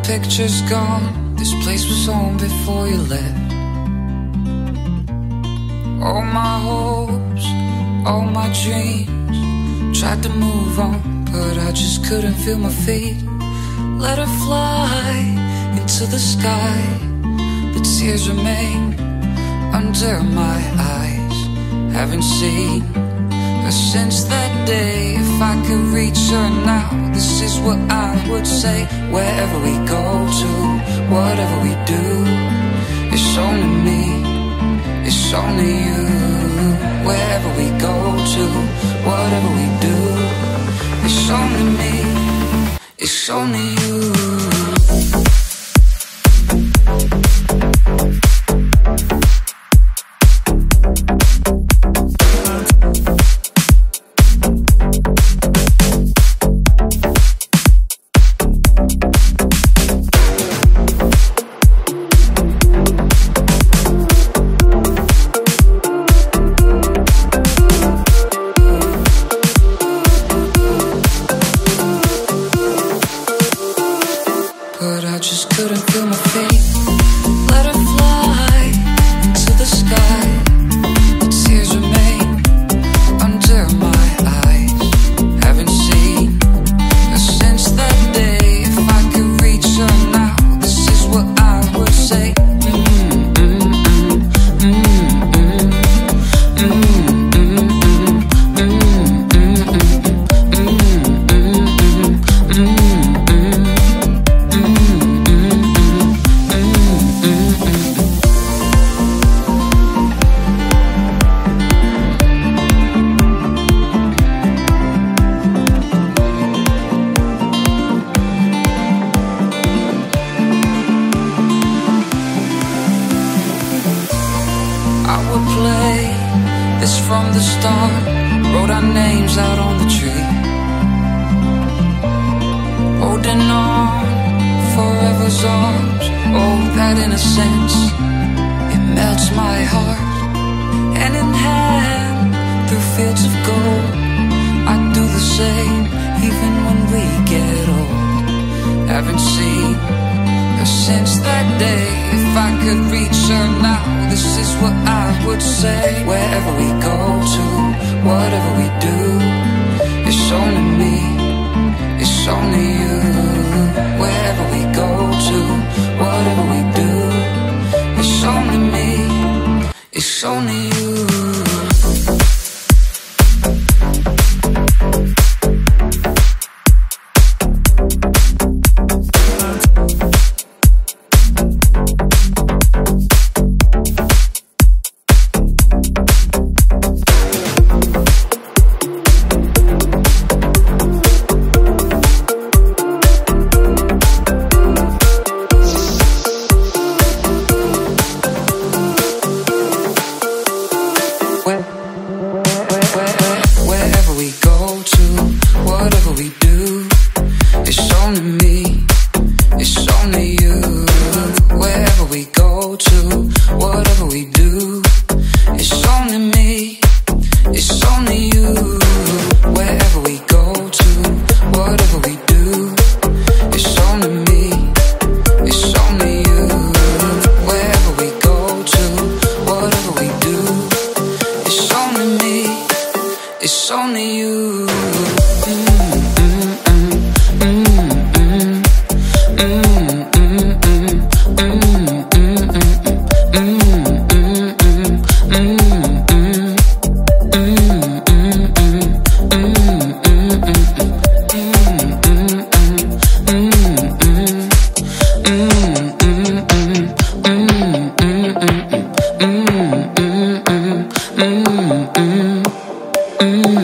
picture's gone. This place was home before you left. All my hopes, all my dreams, tried to move on, but I just couldn't feel my feet. Let her fly into the sky, but tears remain under my eyes. Haven't seen her since that day. If I could reach her now, this is what I would say. Wherever we go to, whatever we do, it's only me, it's only you. Wherever we go to, whatever we do, it's only me, it's only you. But I just couldn't feel my feet. Let her fly into the sky, the tears remain under my eyes. Haven't seen her since that day. If I could reach her now, this is what I would say. I would play this from the start, wrote our names out on the tree, holding on forever's arms. Oh, that innocence, it melts my heart. Hand in hand through fields of gold, I'd do the same even when we get old. Haven't seen her since that day. If I could reach her now, this is what I would say. Wherever we go to, whatever we do, it's only me, it's only you. Wherever we go to, whatever we do, it's only me, it's only you. Wherever we go to, whatever we do, it's only me, it's only you. Wherever we go to, whatever we do, it's only me, it's only you. Wherever we go to, whatever we do, it's only me, it's only you. Wherever we go to, whatever we do, it's only me, it's only you. Mm-hmm.